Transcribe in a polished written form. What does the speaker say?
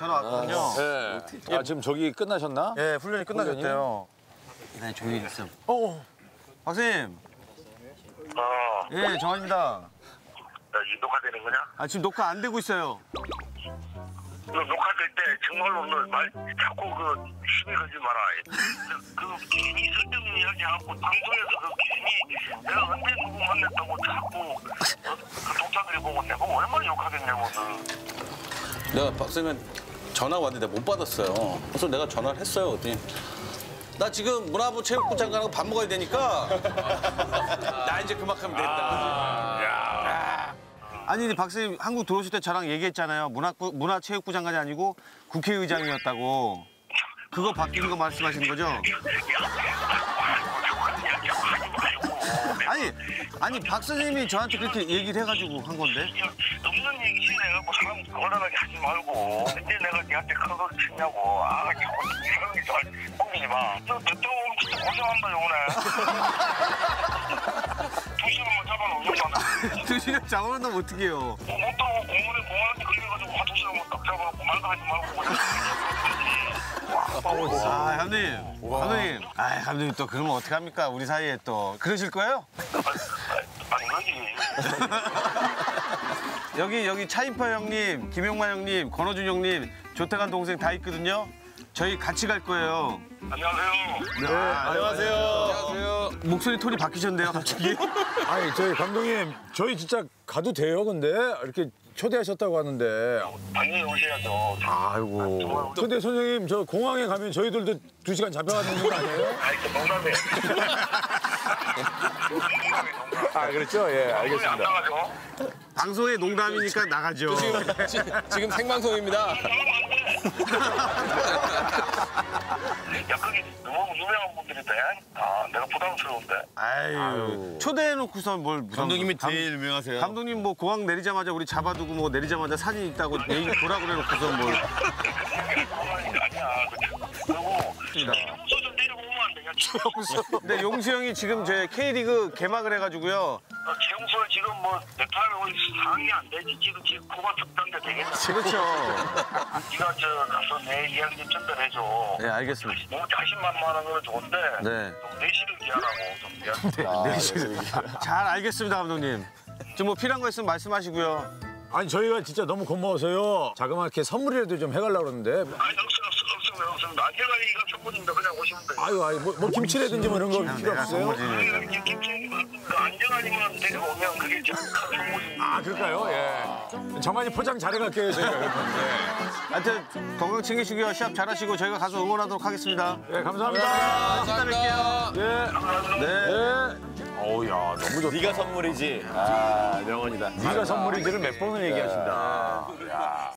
전화 왔거든요. 네. 아, 지금 저기 끝나셨나? 예, 훈련이 끝나셨대요. 네, 조용히 있음. 박사님. 예, 정환입니다. 야, 이 녹화되는 거냐? 아, 지금 녹화 안 되고 있어요. 너 녹화될 때 정말로 너 말 자꾸 시비 걸지 마라. 괜히 쓸데없는 이야기하고 방송에서 괜히 내가 언제 누구 만났다고 자꾸 독자들이 보고 내가 얼마나 욕하겠냐고. 내가 박사님 전화 왔는데 못 받았어요. 그래서 내가 전화를 했어요. 그랬더니 나 지금 문화부 체육부 장관하고 밥 먹어야 되니까 나 이제 그만하면 되겠다. 아니, 박사님 한국 들어오실 때 저랑 얘기했잖아요. 문화체육부 장관이 아니고 국회의장이었다고. 그거 바뀐 거 말씀하시는 거죠? 아니 박사님이 저한테 그렇게 얘기를 해가지고 한 건데. 없는 얘기 해갖고 사람 곤란하게 하지 말고. 근데 내가 니한테 큰 소리 치냐고. 자꾸 사람이 잘 뻥이지 마. 너 듣다 보면 진짜 고생한다 요번에. 2시간만 잡아놓으면 2시간 잡아놓으면 어떡해요? 못 들어오고 공원한테 걸려가지고 한 2시간만 딱 잡아놓고 말도 하지 말고. 아, 감독님. 아, 감독님 또 그러면 어떡합니까? 우리 사이에 또. 그러실 거예요? 아니 거지. 여기 차인표 형님, 김용만 형님, 권호준 형님, 조태관 동생 다 있거든요. 저희 같이 갈 거예요. 안녕하세요. 네, 안녕하세요. 목소리 톤이 바뀌셨네요, 갑자기. 아니, 저희 감독님, 저희 진짜 가도 돼요, 근데? 이렇게 초대하셨다고 하는데. 당연히 오셔야죠. 아이고. 근데 선생님, 저 공항에 가면 저희들도 2시간 잡혀가는 거 아니에요? 아이, 농담이에요. 아, 그렇죠? 예, 안 알겠습니다. 나가죠? 방송에 농담이니까 나가죠. 지금 생방송입니다. 야, 거기 너무 유명한 분들인데? 내가 부담스러운데? 아유, 초대해놓고서 뭘 무슨. 감독님이 제일 유명하세요. 감독님 뭐 공항 내리자마자 우리 잡아두고 뭐 내리자마자 사진 있다고 얘기 보라 그래놓고서 뭘. 아니야. 그리고 최용수 좀 데리고 오면 안 되냐? 근데 용수 형이 지금 제 K리그 개막을 해가지고요. 최용수는 지금 뭐 대타를 상이 안 되지. 지금 코가 적당데 되겠나? 그렇죠. 네가 가서 내 이야기 좀 전달해줘. 네, 알겠습니다. 뭐 자신만만한 건 좋은데 네. 좀 내실을 기하라고 좀 미안해. 잘 알겠습니다, 감독님. 좀 뭐 필요한 거 있으면 말씀하시고요. 아니, 저희가 진짜 너무 고마워서요. 자그맣게 선물이라도 좀 해가려고 그러는데. 아니 없습니다. 안전하니까 선물입니다. 그냥 오시면 돼요. 아유, 뭐 김치라든지 뭐 이런 거 필요 없어요? 김치 안전하니만 데리고 오면 그게 큰 선물입니다. 아, 그럴까요? 예. 정한이 포장 잘해갈게요, 저희가. 예. 하여튼 건강 챙기시고요. 시합 잘하시고 저희가 가서 응원하도록 하겠습니다. 예, 감사합니다. 이따 뵐게요. 예. 네. 어우, 야, 너무 좋다. 네가 선물이지. 아, 명언이다. 네가 선물이지를 몇 번을 얘기하신다. 야.